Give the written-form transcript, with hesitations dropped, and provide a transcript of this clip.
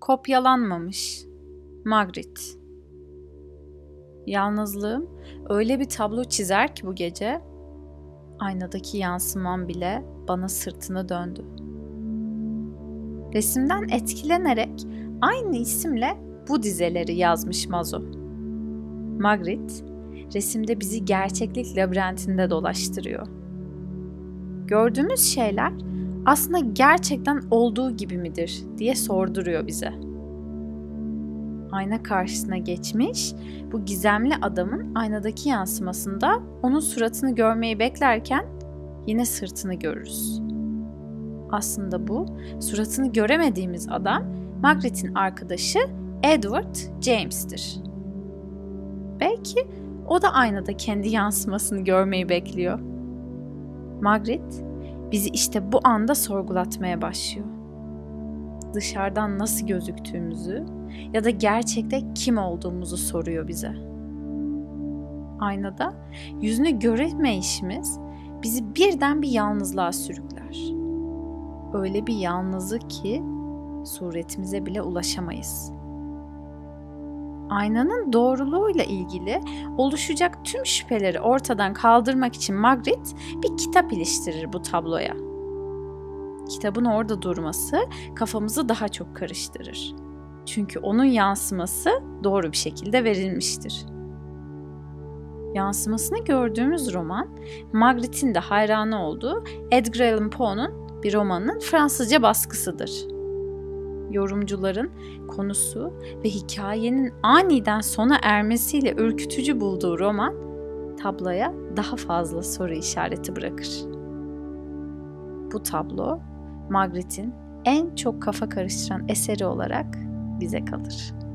Kopyalanmamış. Magritte. Yalnızlığım öyle bir tablo çizer ki bu gece, aynadaki yansımam bile bana sırtını döndü. Resimden etkilenerek aynı isimle bu dizeleri yazmış Mazo. Magritte, resimde bizi gerçeklik labirentinde dolaştırıyor. Gördüğümüz şeyler aslında gerçekten olduğu gibi midir diye sorduruyor bize. Ayna karşısına geçmiş, bu gizemli adamın aynadaki yansımasında onun suratını görmeyi beklerken yine sırtını görürüz. Aslında bu, suratını göremediğimiz adam Magritte'in arkadaşı Edward James'tir. Belki o da aynada kendi yansımasını görmeyi bekliyor. Magritte bizi işte bu anda sorgulatmaya başlıyor. Dışarıdan nasıl gözüktüğümüzü ya da gerçekte kim olduğumuzu soruyor bize. Aynada yüzünü göremeyişimiz bizi birden bir yalnızlığa sürükler. Öyle bir yalnızlık ki suretimize bile ulaşamayız. Aynanın doğruluğuyla ilgili oluşacak tüm şüpheleri ortadan kaldırmak için Magritte bir kitap iliştirir bu tabloya. Kitabın orada durması kafamızı daha çok karıştırır. Çünkü onun yansıması doğru bir şekilde verilmiştir. Yansımasını gördüğümüz roman, Magritte'in de hayranı olduğu Edgar Allan Poe'nun bir romanının Fransızca baskısıdır. Yorumcuların konusu ve hikayenin aniden sona ermesiyle ürkütücü bulduğu roman, tabloya daha fazla soru işareti bırakır. Bu tablo, Magritte'in en çok kafa karıştıran eseri olarak bize kalır.